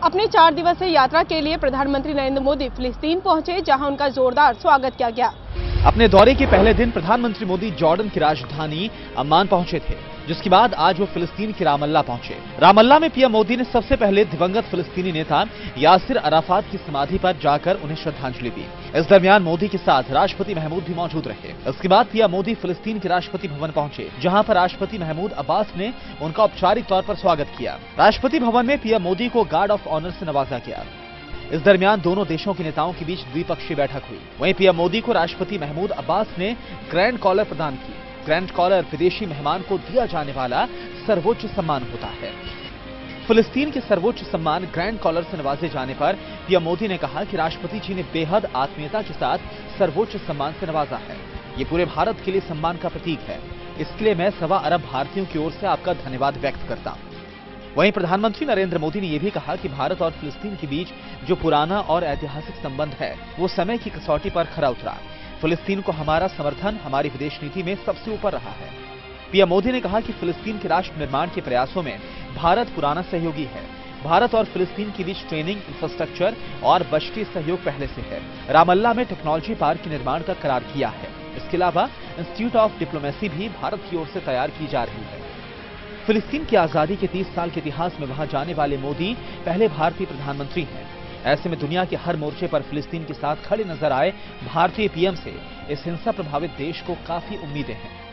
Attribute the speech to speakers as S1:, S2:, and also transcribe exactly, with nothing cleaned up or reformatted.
S1: अपनी चार दिवसीय यात्रा के लिए प्रधानमंत्री नरेंद्र मोदी फिलिस्तीन पहुंचे, जहां उनका जोरदार स्वागत किया गया।
S2: अपने दौरे के पहले दिन प्रधानमंत्री मोदी जॉर्डन की राजधानी अम्मान पहुंचे थे, जिसके बाद आज वो फिलिस्तीन के रामल्ला पहुंचे। रामल्ला में पीएम मोदी ने सबसे पहले दिवंगत फिलिस्तीनी नेता यासिर अराफात की समाधि पर जाकर उन्हें श्रद्धांजलि दी। इस दरमियान मोदी के साथ राष्ट्रपति महमूद भी मौजूद रहे। इसके बाद पीएम मोदी फिलिस्तीन के राष्ट्रपति भवन पहुंचे, जहां पर राष्ट्रपति महमूद अब्बास ने उनका औपचारिक तौर पर स्वागत किया। राष्ट्रपति भवन में पीएम मोदी को गार्ड ऑफ ऑनर से नवाजा गया। इस दरमियान दोनों देशों के नेताओं के बीच द्विपक्षीय बैठक हुई। वहीं पीएम मोदी को राष्ट्रपति महमूद अब्बास ने ग्रैंड कॉलर प्रदान की। ग्रैंड कॉलर विदेशी मेहमान को दिया जाने वाला सर्वोच्च सम्मान होता है। फिलिस्तीन के सर्वोच्च सम्मान ग्रैंड कॉलर से नवाजे जाने पर पीएम मोदी ने कहा कि राष्ट्रपति जी ने बेहद आत्मीयता के साथ सर्वोच्च सम्मान से नवाजा है। ये पूरे भारत के लिए सम्मान का प्रतीक है। इसके लिए मैं सवा अरब भारतीयों की ओर से आपका धन्यवाद व्यक्त करता हूं। वहीं प्रधानमंत्री नरेंद्र मोदी ने यह भी कहा कि भारत और फिलिस्तीन के बीच जो पुराना और ऐतिहासिक संबंध है, वो समय की कसौटी पर खरा उतरा। फिलिस्तीन को हमारा समर्थन हमारी विदेश नीति में सबसे ऊपर रहा है। पीएम मोदी ने कहा कि फिलिस्तीन के राष्ट्र निर्माण के प्रयासों में भारत पुराना सहयोगी है। भारत और फिलिस्तीन के बीच ट्रेनिंग, इंफ्रास्ट्रक्चर और बशरी सहयोग पहले से है। रामल्ला में टेक्नोलॉजी पार्क के निर्माण का करार किया है। इसके अलावा इंस्टीट्यूट ऑफ डिप्लोमेसी भी भारत की ओर से तैयार की जा रही है। फिलिस्तीन की आजादी के तीस साल के इतिहास में वहां जाने वाले मोदी पहले भारतीय प्रधानमंत्री हैं। ऐसे में दुनिया के हर मोर्चे पर फिलिस्तीन के साथ खड़े नजर आए भारतीय पीएम से इस हिंसा प्रभावित देश को काफी उम्मीदें हैं।